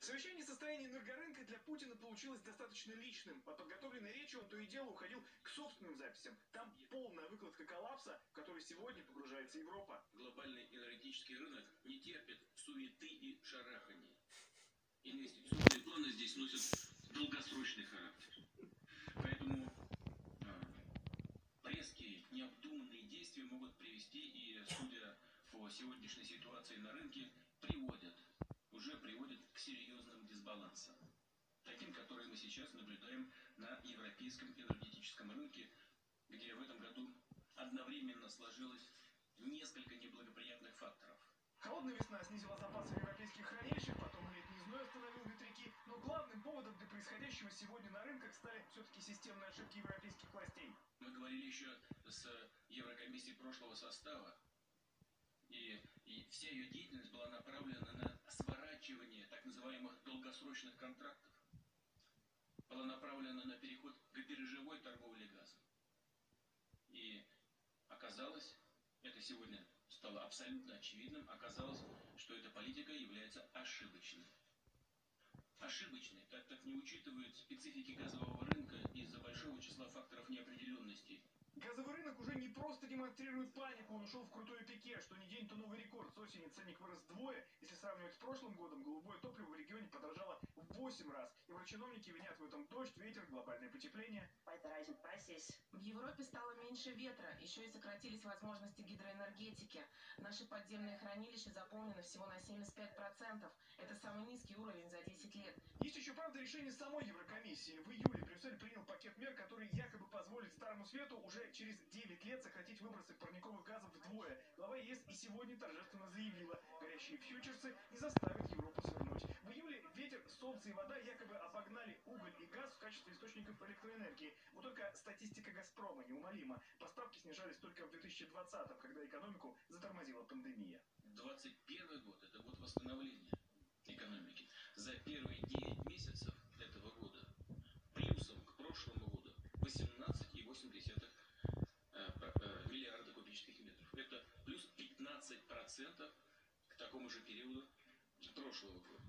Совещание состояния энергорынка для Путина получилось достаточно личным. По подготовленной речи он то и дело уходил к собственным записям. Там полная выкладка коллапса, в который сегодня погружается Европа. Глобальный энергетический рынок не терпит суеты и шараханий. Инвестиционные планы здесь носят долгосрочный характер. Поэтому резкие, необдуманные действия могут привести и, судя по сегодняшней ситуации на рынке, уже приводят к серьезным дисбалансам. Таким, которые мы сейчас наблюдаем на европейском энергетическом рынке, где в этом году одновременно сложилось несколько неблагоприятных факторов. Холодная весна снизила запасы в европейских хранилищах, потом летний зной остановил ветряки. Но главным поводом для происходящего сегодня на рынках стали все-таки системные ошибки европейских властей. Мы говорили еще с Еврокомиссией прошлого состава, и вся ее деятельность была направлена на сворачивание так называемых долгосрочных контрактов, была направлена на переход к биржевой торговле газом. И оказалось, это сегодня стало абсолютно очевидным, оказалось, что эта политика является ошибочной. Ошибочной, так как не учитывает специфики газового рынка из-за большого числа факторов неопределенности. Газовый рынок уже не просто демонстрирует панику, он ушел в крутой пике. Что ни день, то новый рекорд. С осени ценник вырос вдвое. Если сравнивать с прошлым годом, голубое топливо в регионе подорожало в 8 раз. Еврочиновники винят в этом дождь, ветер, глобальное потепление. В Европе стало меньше ветра, еще и сократились возможности гидроэнергетики. Наши подземные хранилища заполнены всего на 75%. Это самый низкий уровень за 10 лет. Есть еще, правда, решение самой Еврокомиссии. В июле Брюссель принял пакет мер, который якобы позволит Старому Свету уже через 9 лет сократить выбросы парниковых газов вдвое. Глава ЕС и сегодня торжественно заявила, горящие фьючерсы не заставят Европу свернуть. В июле ветер, солнце и вода якобы обогнали уголь и газ в качестве источников электроэнергии. Вот только статистика «Газпрома» неумолима. Поставки снижались только в 2020-м, когда экономику затормозила пандемия. 2021 год – это год восстановления экономики. За первые 9 месяцев этого года плюсом к прошлому году 18,8 миллиарда кубических метров. Это плюс 15% к такому же периоду прошлого года.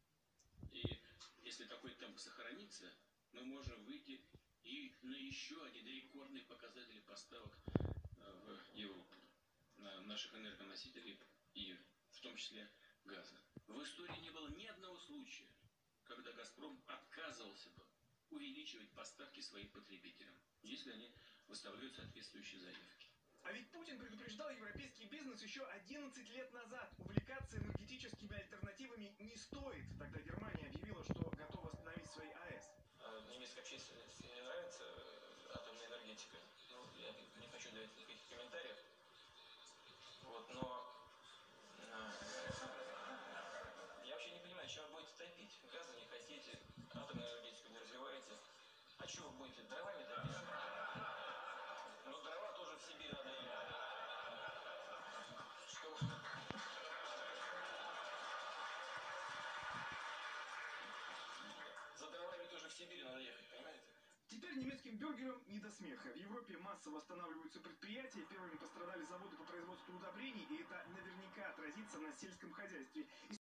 И если такой темп сохранится, мы можем выйти и на еще один рекордный показатель поставок в Европу, на наших энергоносителей и в том числе газа. В истории не было ни одного случая, когда «Газпром» отказывался бы увеличивать поставки своим потребителям, если они выставляют соответствующие заявки. А ведь Путин предупреждал европейский бизнес еще 11 лет назад. Увлекаться энергетическими альтернативами не стоит. Тогда Германия объявила, что готова остановить свои АЭС. Немецкой общественности не нравится атомная энергетика. Ну, я не хочу давать никаких комментариев. Но я вообще не понимаю, чем вы будете топить. Газа не хотите, атомную энергетику не развиваете. А что вы будете, дровами топить? Ну, дрова тоже в Сибирь надо ехать. Что? За дровами тоже в Сибирь надо ехать, понимаете? Теперь немецким бюргерам не до смеха. В Европе массово восстанавливаются предприятия, первыми пострадали заводы по производству удобрений, и это наверняка отразится на сельском хозяйстве.